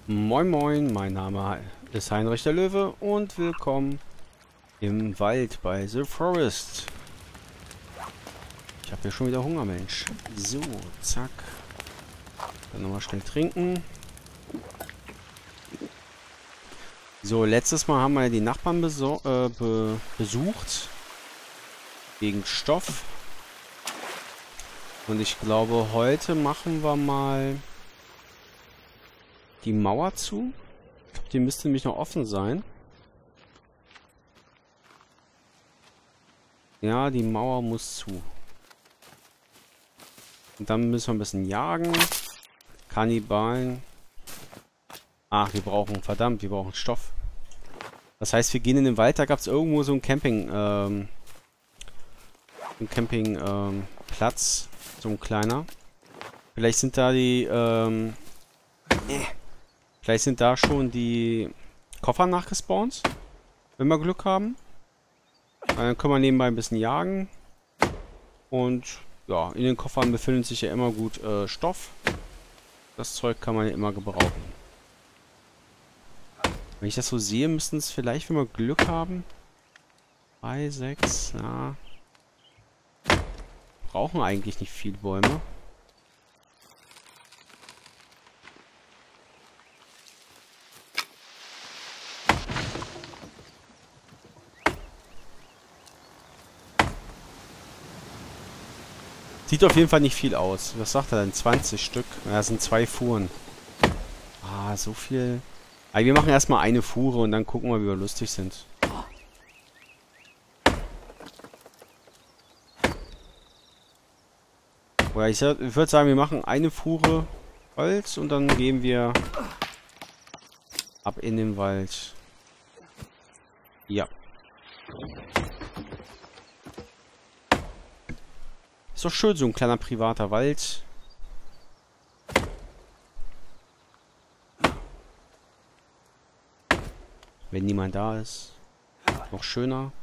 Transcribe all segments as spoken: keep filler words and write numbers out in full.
Moin Moin, mein Name ist Heinrich der Löwe und willkommen im Wald bei The Forest. Ich habe hier schon wieder Hunger, Mensch. So, zack. Dann nochmal schnell trinken. So, letztes Mal haben wir ja die Nachbarn besor äh, be besucht. Wegen Stoff. Und ich glaube, heute machen wir mal die Mauer zu. Ich glaube, die müsste nämlich noch offen sein. Ja, die Mauer muss zu. Und dann müssen wir ein bisschen jagen. Kannibalen. Ach, wir brauchen, verdammt, wir brauchen Stoff. Das heißt, wir gehen in den Wald, da gab es irgendwo so ein Camping, ähm, ein Campingplatz, ähm, so ein kleiner. Vielleicht sind da die, ähm, vielleicht sind da schon die Koffer nachgespawnt, wenn wir Glück haben. Dann können wir nebenbei ein bisschen jagen. Und ja, in den Koffern befindet sich ja immer gut äh, Stoff. Das Zeug kann man ja immer gebrauchen. Wenn ich das so sehe, müssten es vielleicht, wenn wir Glück haben, drei, sechs, ja. Brauchen eigentlich nicht viel Bäume. Sieht auf jeden Fall nicht viel aus. Was sagt er denn? zwanzig Stück. Ja, das sind zwei Fuhren. Ah, so viel. Aber wir machen erstmal eine Fuhre und dann gucken wir, wie wir lustig sind. Oder ich, ich würde sagen, wir machen eine Fuhre Holz und dann gehen wir ab in den Wald. Ja. Ist doch schön, so ein kleiner privater Wald. Wenn niemand da ist. Noch schöner.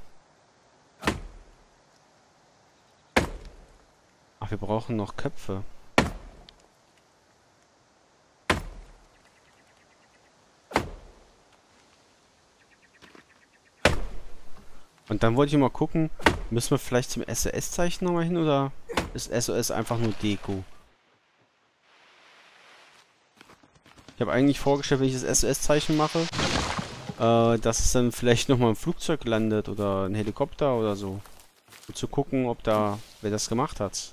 Ach, wir brauchen noch Köpfe. Und dann wollte ich mal gucken, müssen wir vielleicht zum S O S-Zeichen nochmal hin oder ist S O S einfach nur Deko? Ich habe eigentlich vorgestellt, wenn ich das S O S-Zeichen mache, äh, dass es dann vielleicht nochmal ein Flugzeug landet oder ein Helikopter oder so. Um zu gucken, ob da, wer das gemacht hat.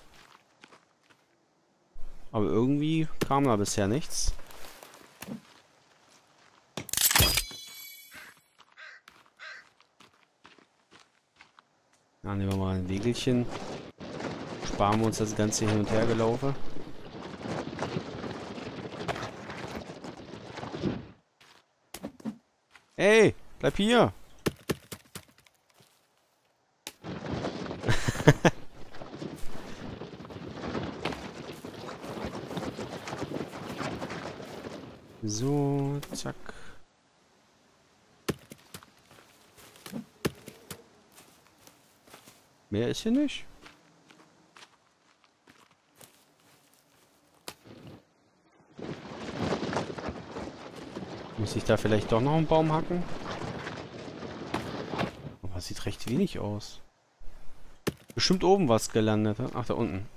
Aber irgendwie kam da bisher nichts. Dann nehmen wir mal ein Wegelchen. Sparen wir uns das ganze Hin- und Hergelaufe. Ey, bleib hier! So, zack. Mehr ist hier nicht. Muss ich da vielleicht doch noch einen Baum hacken? Aber sieht recht wenig aus. Bestimmt oben was gelandet. Ach, da unten.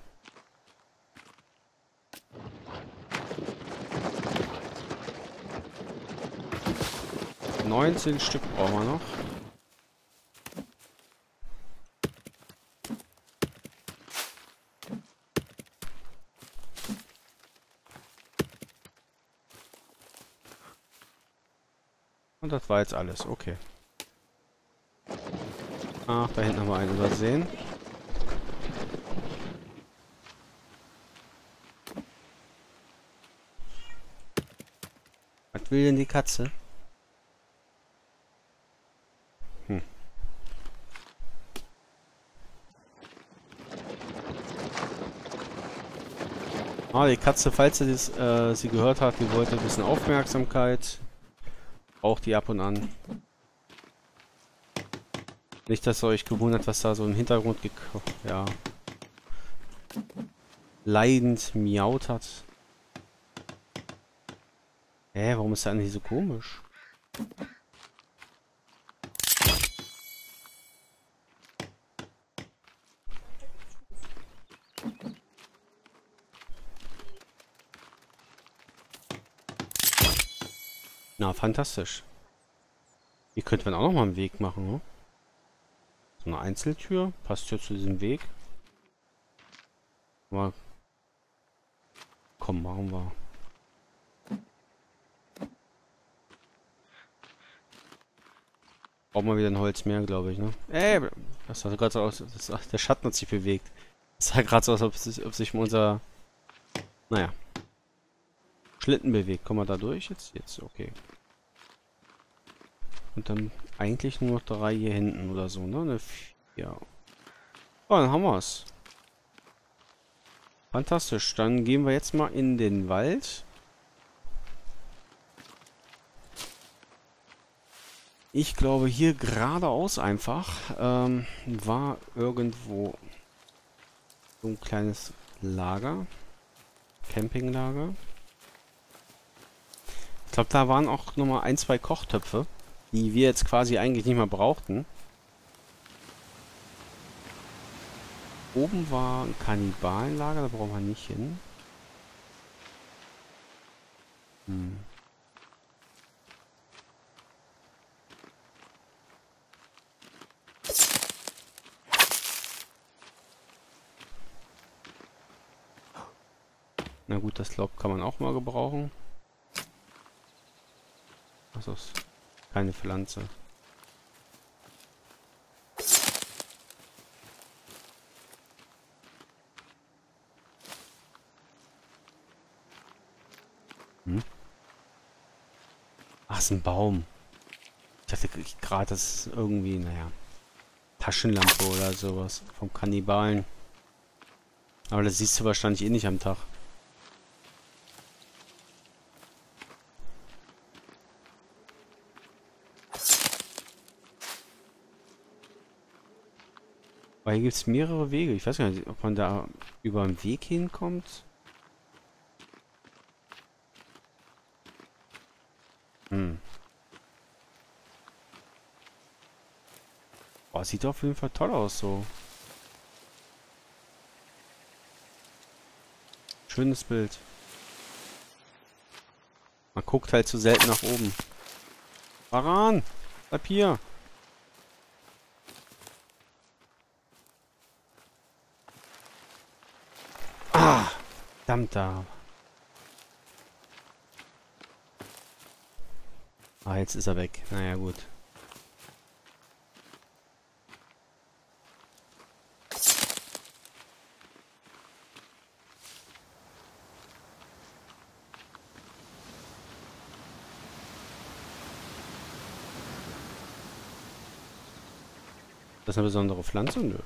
neunzehn Stück brauchen wir noch. Und das war jetzt alles. Okay. Ach, da hinten haben wir einen übersehen. Was will denn die Katze? Hm. Ah, die Katze, falls sie das, äh, sie gehört hat, die wollte ein bisschen Aufmerksamkeit. Braucht die ab und an. Nicht, dass ihr euch gewundert, was da so im Hintergrund gekocht, ja, leidend miaut hat. Hä, warum ist der eigentlich so komisch? Na, fantastisch. Hier könnte man auch noch mal einen Weg machen, ne? So eine Einzeltür. Passt ja zu diesem Weg. Aber komm, machen wir. Brauchen wir wieder ein Holz mehr, glaube ich, ne? Ey, das sah gerade so aus. Das, der Schatten hat sich bewegt. Das sah gerade so aus, ob sich, ob sich unser... Naja. Schlitten bewegt. Kommen wir da durch jetzt? Jetzt, okay. Und dann eigentlich nur noch drei hier hinten oder so, ne? Eine vier. Oh, dann haben wir es. Fantastisch. Dann gehen wir jetzt mal in den Wald. Ich glaube, hier geradeaus einfach ähm, war irgendwo so ein kleines Lager. Campinglager. Ich glaube, da waren auch nochmal ein, zwei Kochtöpfe, die wir jetzt quasi eigentlich nicht mehr brauchten. Oben war ein Kannibalenlager, da brauchen wir nicht hin. Hm. Na gut, das Laub kann man auch mal gebrauchen. Achso, ist keine Pflanze. Hm? Ach, ist ein Baum. Ich dachte gerade, das ist irgendwie, naja, Taschenlampe oder sowas vom Kannibalen. Aber das siehst du wahrscheinlich eh nicht am Tag. Weil hier gibt es mehrere Wege. Ich weiß gar nicht, ob man da über einen Weg hinkommt. Hm. Boah, sieht auf jeden Fall toll aus so. Schönes Bild. Man guckt halt zu selten nach oben. Varan! Bleib hier! Ah! Verdammt da. Ah, jetzt ist er weg. Naja, gut. Das ist eine besondere Pflanze? Nö.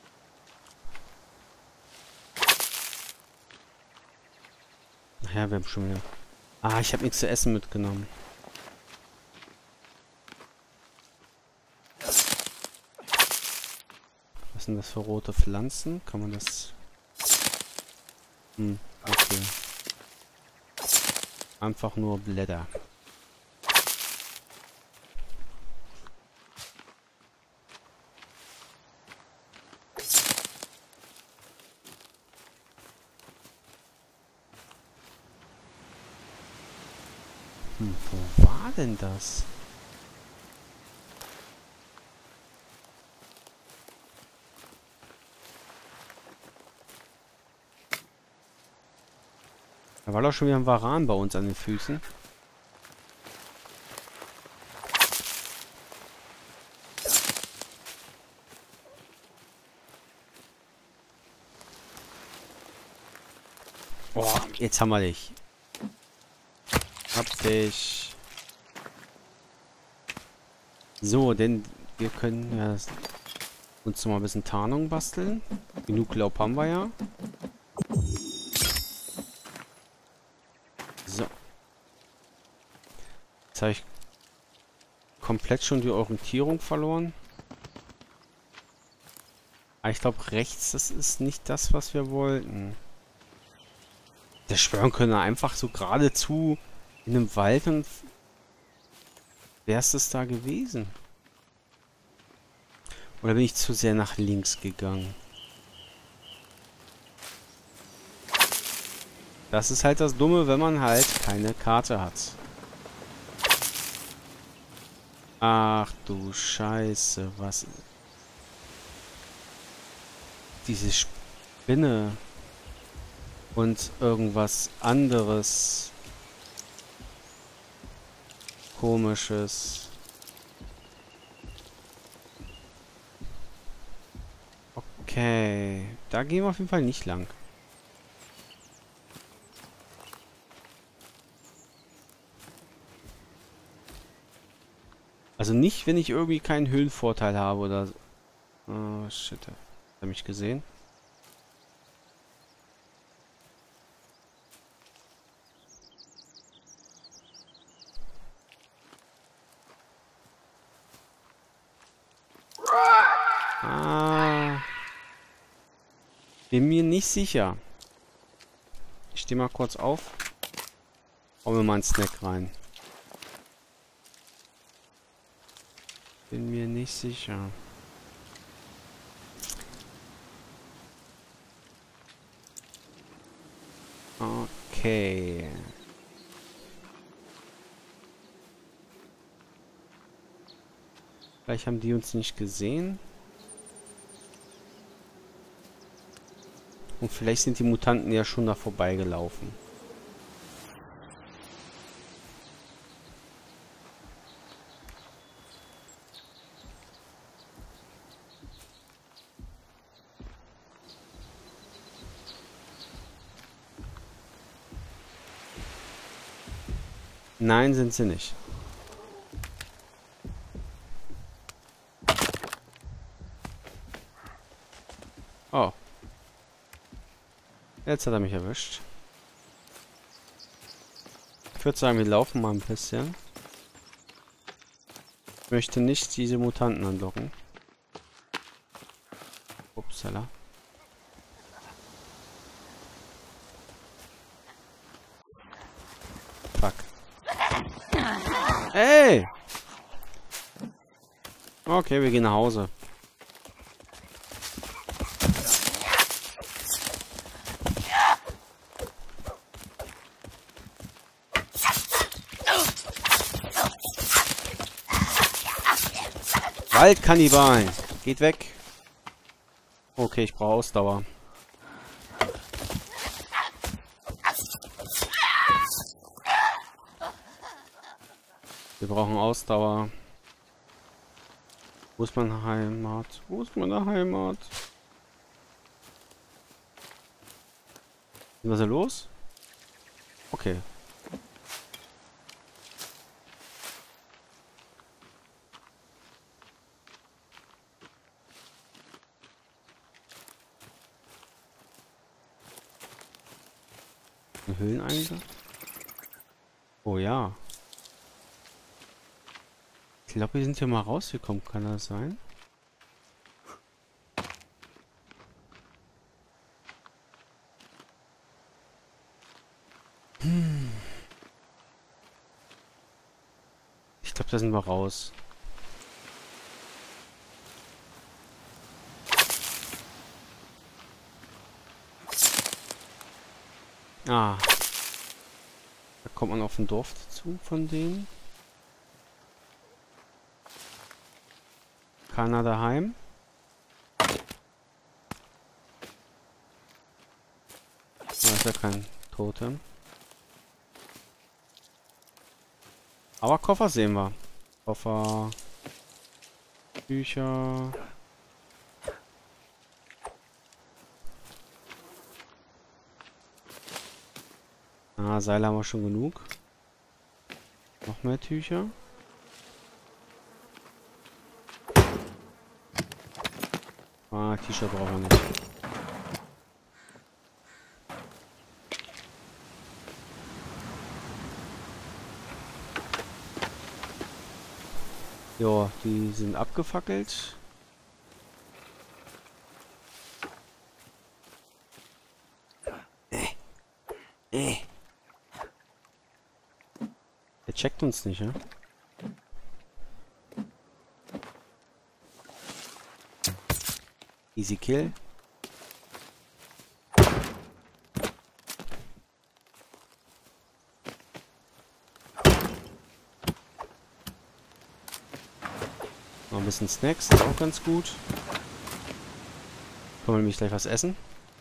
Ja, wir haben schon wieder... Ah, ich habe nichts zu essen mitgenommen. Was sind das für rote Pflanzen? Kann man das... Hm, okay. Einfach nur Blätter. Hm, wo war denn das? Da war doch schon wieder ein Varan bei uns an den Füßen. Boah, jetzt haben wir dich. Hab dich. So, denn wir können ja uns noch mal ein bisschen Tarnung basteln. Genug Laub haben wir ja. So. Jetzt habe ich komplett schon die Orientierung verloren. Aber ich glaube, rechts, das ist nicht das, was wir wollten. Der schwören können einfach so geradezu In einem Wald und wär's es da gewesen? Oder bin ich zu sehr nach links gegangen? Das ist halt das Dumme, wenn man halt keine Karte hat. Ach du Scheiße, was... Diese Spinne und irgendwas anderes Komisches. Okay, da gehen wir auf jeden Fall nicht lang. Also nicht, wenn ich irgendwie keinen Höhenvorteil habe oder... Oh, shit. Hat er mich gesehen? Ah. Bin mir nicht sicher. Ich stehe mal kurz auf. Hauen wir mal einen Snack rein. Bin mir nicht sicher. Okay. Vielleicht haben die uns nicht gesehen. Und vielleicht sind die Mutanten ja schon da vorbeigelaufen. Nein, sind sie nicht. Oh. Jetzt hat er mich erwischt. Ich würde sagen, wir laufen mal ein bisschen. Ich möchte nicht diese Mutanten anlocken. Upsala. Fuck. Ey! Okay, wir gehen nach Hause. Waldkannibalen. Geht weg. Okay, ich brauche Ausdauer. Wir brauchen Ausdauer. Wo ist meine Heimat? Wo ist meine Heimat? Was ist da los? Okay. Ein Höhleneingang? Oh ja. Ich glaube, wir sind hier mal rausgekommen. Kann das sein? Hm. Ich glaube, da sind wir raus. Ah. Da kommt man auf ein Dorf zu von denen. Keiner daheim. Da ist ja kein Totem. Aber Koffer sehen wir. Koffer. Bücher. Ah, Seile haben wir schon genug. Noch mehr Tücher. Ah, T-Shirt brauchen wir nicht. Jo, die sind abgefackelt. Äh. Äh. Der checkt uns nicht, ja? Easy Kill. Noch ein bisschen Snacks, ist auch ganz gut. Können wir nämlich gleich was essen.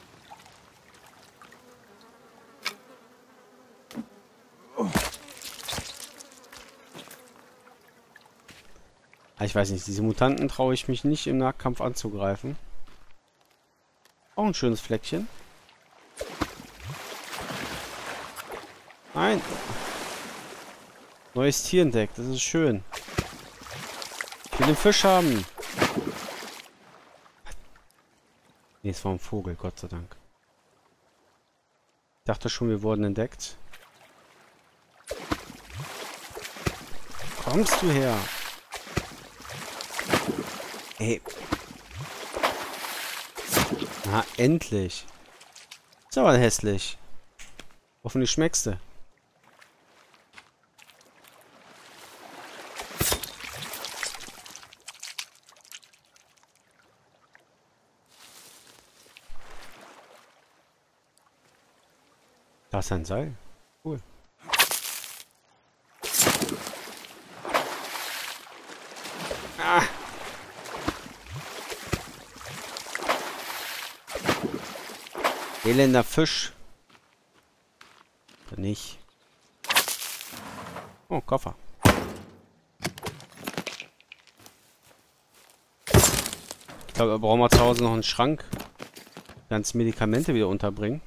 Ich weiß nicht, diese Mutanten traue ich mich nicht im Nahkampf anzugreifen. Auch ein schönes Fleckchen. Nein. Neues Tier entdeckt, das ist schön. Ich will den Fisch haben. Nee, es war ein Vogel, Gott sei Dank. Ich dachte schon, wir wurden entdeckt. Kommst du her? Ey. Na, endlich. Ist aber hässlich. Hoffentlich schmeckst du. Da ist ein Seil. Cool. Ah. Elender Fisch. Oder nicht. Oh, Koffer. Ich glaube, wir brauchen mal zu Hause noch einen Schrank. Ganz Medikamente wieder unterbringen.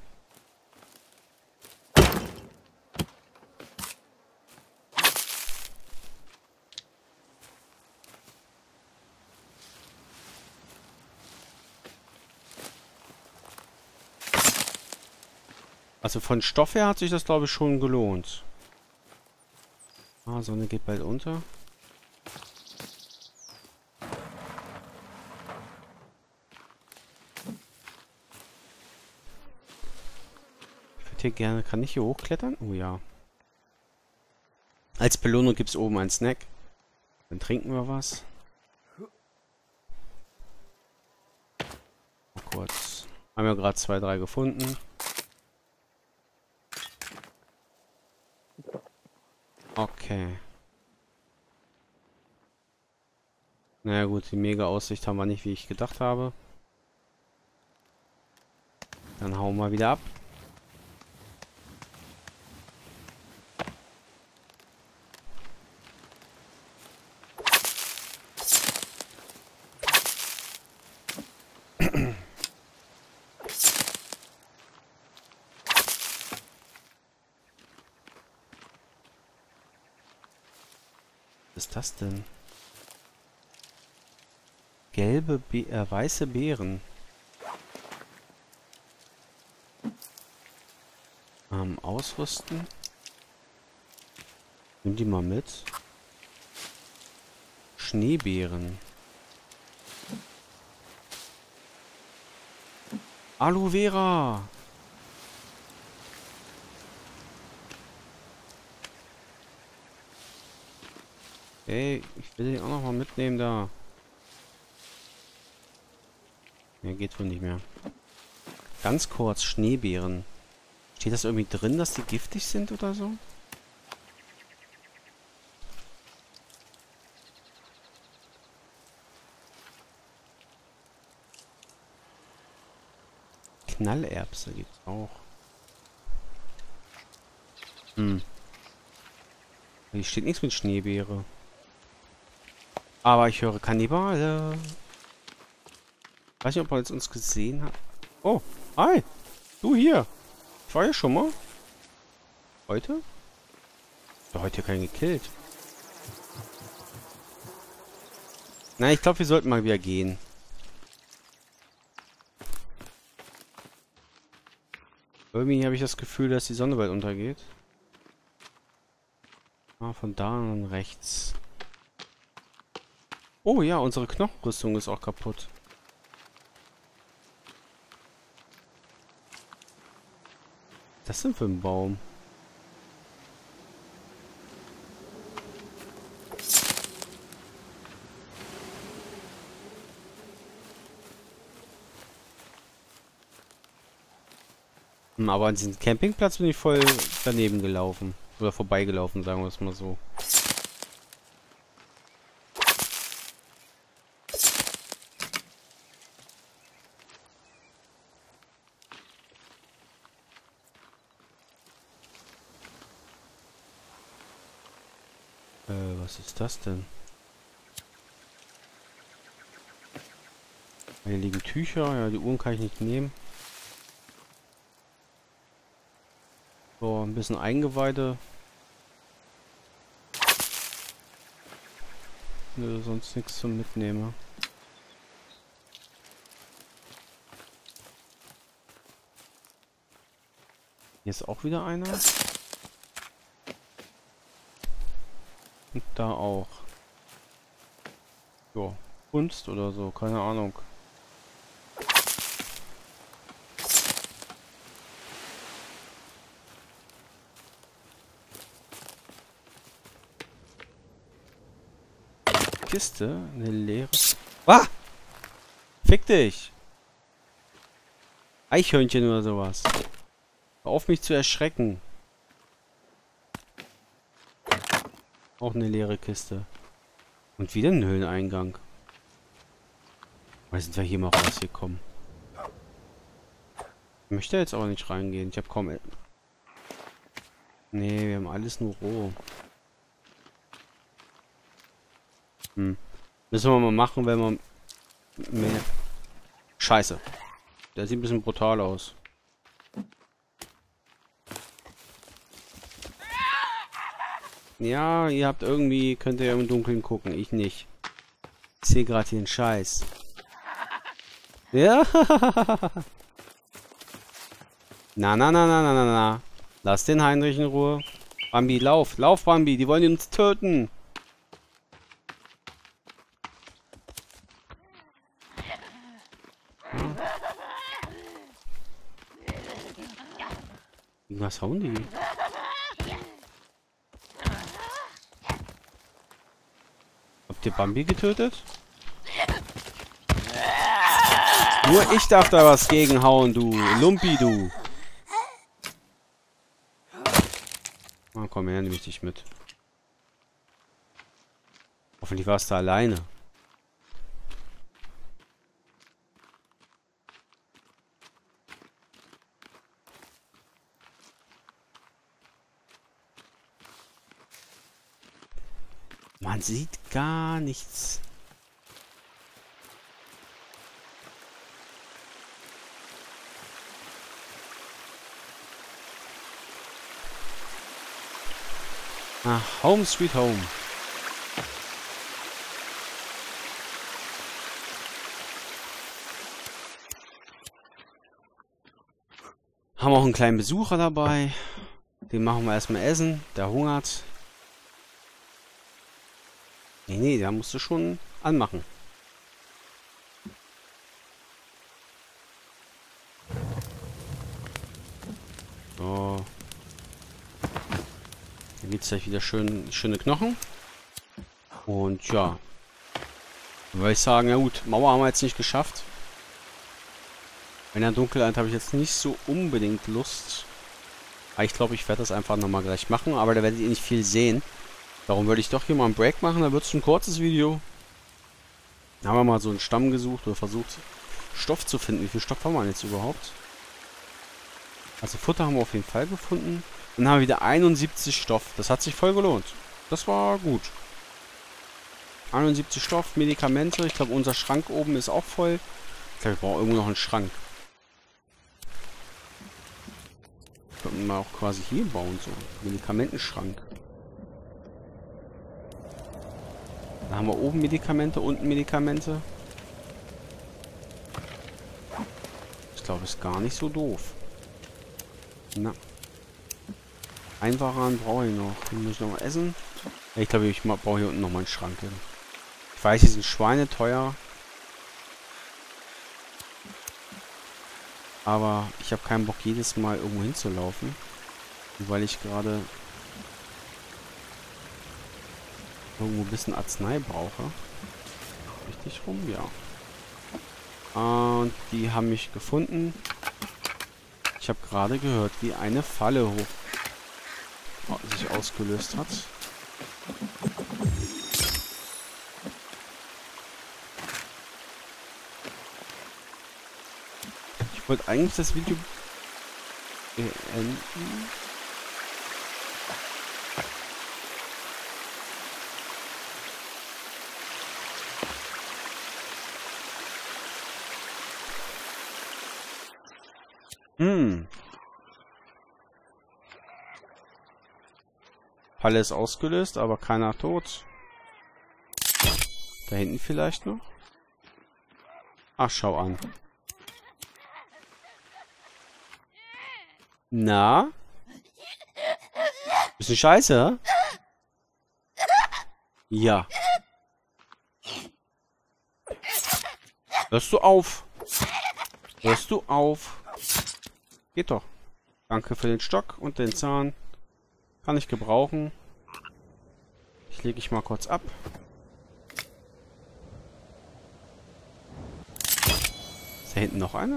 Also von Stoff her hat sich das, glaube ich, schon gelohnt. Ah, Sonne geht bald unter. Ich würde hier gerne... Kann ich hier hochklettern? Oh ja. Als Belohnung gibt es oben einen Snack. Dann trinken wir was. Mal kurz. Haben wir gerade zwei, drei gefunden. Okay. Naja gut, die Mega-Aussicht haben wir nicht, wie ich gedacht habe. Dann hauen wir wieder ab. Was ist das denn? Gelbe, Be äh, weiße Beeren. Ähm, ausrüsten. Nimm die mal mit. Schneebeeren. Aloe Vera. Ey, ich will den auch noch mal mitnehmen da. Ne, geht wohl nicht mehr. Ganz kurz, Schneebeeren. Steht das irgendwie drin, dass die giftig sind oder so? Knallerbse gibt's auch. Hm. Hier steht nichts mit Schneebeere. Aber ich höre Kannibale. Weiß nicht, ob er jetzt uns gesehen hat. Oh, hi. Du hier. Ich war ja schon mal. Heute? Ich habe heute keinen gekillt. Na, ich glaube, wir sollten mal wieder gehen. Irgendwie habe ich das Gefühl, dass die Sonne bald untergeht. Ah, von da an rechts. Oh ja, unsere Knochenrüstung ist auch kaputt. Was ist das denn für ein Baum? Hm, aber an diesem Campingplatz bin ich voll daneben gelaufen. Oder vorbeigelaufen, sagen wir es mal so. Äh, was ist das denn? Hier liegen Tücher. Ja, die Uhren kann ich nicht nehmen. So, ein bisschen Eingeweide. Nö, sonst nichts zum Mitnehmen. Hier ist auch wieder einer. Und da auch. Jo, Kunst oder so, keine Ahnung. Kiste, eine leere. Ah! Fick dich! Eichhörnchen oder sowas. Hör auf mich zu erschrecken. Auch eine leere Kiste. Und wieder ein Höhleneingang. Weil sind wir hier mal rausgekommen? Ich möchte jetzt aber nicht reingehen. Ich habe kaum... E nee, wir haben alles nur roh. Hm. Müssen wir mal machen, wenn man mehr... Scheiße. Der sieht ein bisschen brutal aus. Ja, ihr habt irgendwie... Könnt ihr im Dunkeln gucken. Ich nicht. Ich sehe gerade hier einen Scheiß. Ja. Na, na, na, na, na, na, na. Lass den Heinrich in Ruhe. Bambi, lauf. Lauf, Bambi. Die wollen uns töten. Was hauen die? Habt ihr Bambi getötet? Nur ich darf da was gegenhauen, du Lumpi, du. Na komm her, nehme ich dich mit. Hoffentlich warst du alleine. Man sieht gar nichts. Ah, Home Sweet Home. Haben auch einen kleinen Besucher dabei. Den machen wir erstmal essen. Der hungert. Nee, nee, da musst du schon anmachen. So. Hier gibt es gleich wieder schön, schöne Knochen. Und ja. Dann würde ich sagen, ja gut, Mauer haben wir jetzt nicht geschafft. In der Dunkelheit habe ich jetzt nicht so unbedingt Lust. Aber ich glaube, ich werde das einfach nochmal gleich machen. Aber da werdet ihr nicht viel sehen. Darum würde ich doch hier mal einen Break machen. Da wird es ein kurzes Video. Da haben wir mal so einen Stamm gesucht oder versucht, Stoff zu finden. Wie viel Stoff haben wir jetzt überhaupt? Also Futter haben wir auf jeden Fall gefunden. Dann haben wir wieder einundsiebzig Stoff. Das hat sich voll gelohnt. Das war gut. einundsiebzig Stoff, Medikamente. Ich glaube, unser Schrank oben ist auch voll. Ich glaube, wir brauchen irgendwo noch einen Schrank. Könnten wir auch quasi hier bauen, so. Medikamentenschrank. Da haben wir oben Medikamente, unten Medikamente. Ich glaube, ist gar nicht so doof. Na. Einfacher brauche ich noch. Den muss ich noch mal essen. Ich glaube, ich baue hier unten noch mal einen Schrank hin. Ich weiß, die sind schweineteuer. Aber ich habe keinen Bock, jedes Mal irgendwo hinzulaufen. Weil ich gerade irgendwo ein bisschen Arznei brauche. Richtig rum, ja. Und die haben mich gefunden. Ich habe gerade gehört, wie eine Falle hoch sich ausgelöst hat. Ich wollte eigentlich das Video beenden. Hm. Falle ist ausgelöst, aber keiner tot. Da hinten vielleicht noch? Ach, schau an. Na? Bisschen scheiße, hä? Ja. Hörst du auf? Hörst du auf? Geht doch. Danke für den Stock und den Zahn. Kann ich gebrauchen. Ich lege ich mal kurz ab. Ist da hinten noch einer?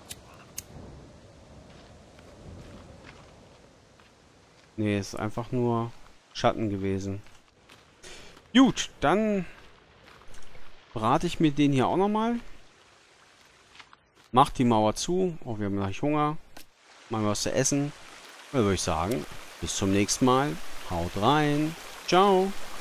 Nee, ist einfach nur Schatten gewesen. Gut, dann brate ich mir den hier auch nochmal. Mach die Mauer zu. Oh, wir haben gleich Hunger. Machen wir was zu essen. Dann würde ich sagen, bis zum nächsten Mal. Haut rein. Ciao.